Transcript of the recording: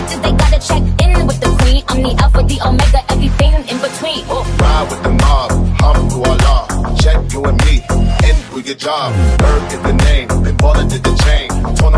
bitches, they gotta check in with the queen. I'm the alpha, the omega, everything in between. Oh. Ride with the mob, hum to Allah. Check you and me, and do your job. Bird is the name, been ballin' to the chain. Torn